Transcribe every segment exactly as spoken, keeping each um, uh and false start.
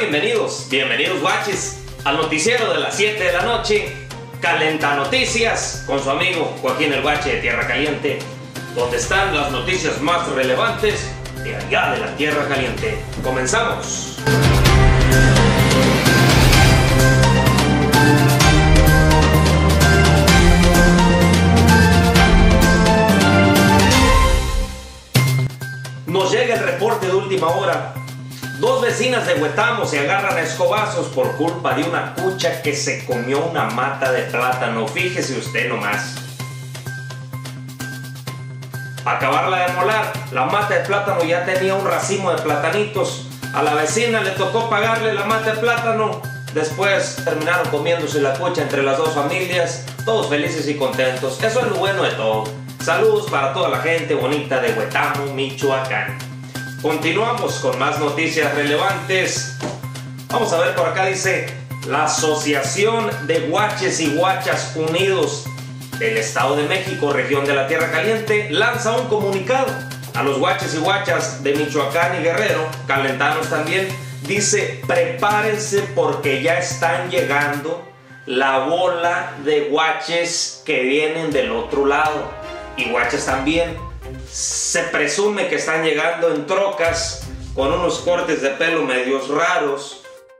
Bienvenidos, bienvenidos guaches al noticiero de las siete de la noche, Calenta Noticias, con su amigo Joaquín el Guache de Tierra Caliente, donde están las noticias más relevantes de allá de la Tierra Caliente. Comenzamos. Nos llega el reporte de última hora. Dos vecinas de Huetamo se agarran a escobazos por culpa de una cucha que se comió una mata de plátano. Fíjese usted nomás. Para acabarla de molar, la mata de plátano ya tenía un racimo de platanitos. A la vecina le tocó pagarle la mata de plátano. Después terminaron comiéndose la cucha entre las dos familias, todos felices y contentos. Eso es lo bueno de todo. Saludos para toda la gente bonita de Huetamo, Michoacán. Continuamos con más noticias relevantes. Vamos a ver por acá, dice: la Asociación de Guaches y Guachas Unidos del Estado de México, región de la Tierra Caliente, lanza un comunicado a los guaches y guachas de Michoacán y Guerrero, calentanos también. Dice: prepárense porque ya están llegando la bola de guaches que vienen del otro lado, y guaches también. Se presume que están llegando en trocas con unos cortes de pelo medios raros.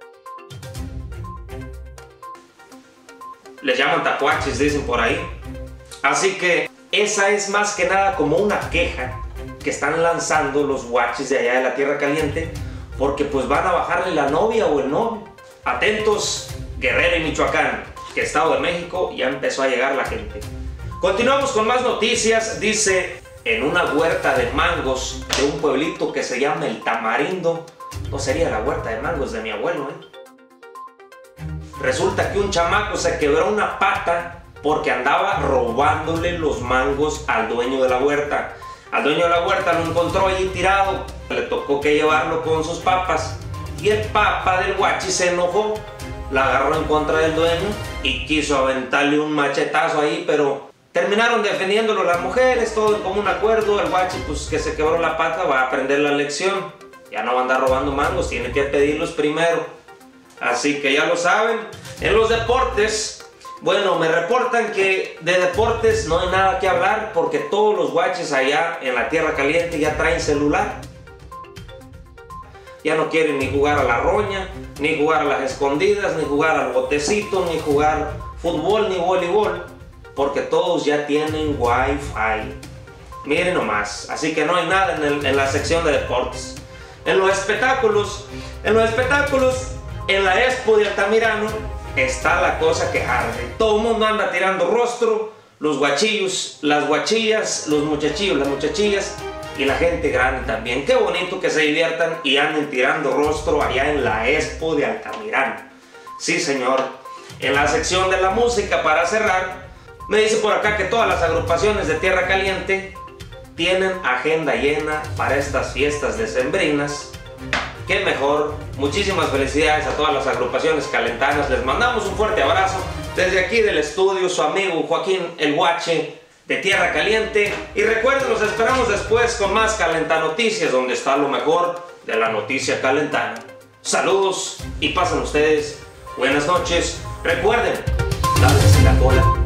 Les llaman tacuaches, dicen por ahí. Así que esa es más que nada como una queja que están lanzando los guaches de allá de la Tierra Caliente, porque pues van a bajarle la novia o el novio. Atentos, Guerrero y Michoacán, que Estado de México ya empezó a llegar la gente. Continuamos con más noticias. Dice: en una huerta de mangos de un pueblito que se llama El Tamarindo, no sería la huerta de mangos de mi abuelo, ¿eh? Resulta que un chamaco se quebró una pata porque andaba robándole los mangos al dueño de la huerta. Al dueño de la huerta lo encontró allí tirado, le tocó que llevarlo con sus papas, y el papa del guachi se enojó, la agarró en contra del dueño y quiso aventarle un machetazo ahí, pero terminaron defendiéndolo las mujeres, todo en común acuerdo. El guachi, pues que se quebró la pata, va a aprender la lección. Ya no va a andar robando mangos, tiene que pedirlos primero. Así que ya lo saben. En los deportes, bueno, me reportan que de deportes no hay nada que hablar, porque todos los guaches allá en la Tierra Caliente ya traen celular. Ya no quieren ni jugar a la roña, ni jugar a las escondidas, ni jugar al botecito, ni jugar fútbol, ni voleibol, porque todos ya tienen wifi. Miren nomás. Así que no hay nada en, el, en la sección de deportes. En los espectáculos, en los espectáculos, en la Expo de Altamirano, está la cosa que arde. Todo el mundo anda tirando rostro, los guachillos, las guachillas, los muchachillos, las muchachillas y la gente grande también. Qué bonito que se diviertan y anden tirando rostro allá en la Expo de Altamirano. Sí, señor. En la sección de la música, para cerrar, me dice por acá que todas las agrupaciones de Tierra Caliente tienen agenda llena para estas fiestas decembrinas. Qué mejor. Muchísimas felicidades a todas las agrupaciones calentanas. Les mandamos un fuerte abrazo desde aquí del estudio, su amigo Joaquín el Guache de Tierra Caliente. Y recuerden, los esperamos después con más Calenta Noticias, donde está lo mejor de la noticia calentana. Saludos y pasen ustedes buenas noches. Recuerden, lávense la cola.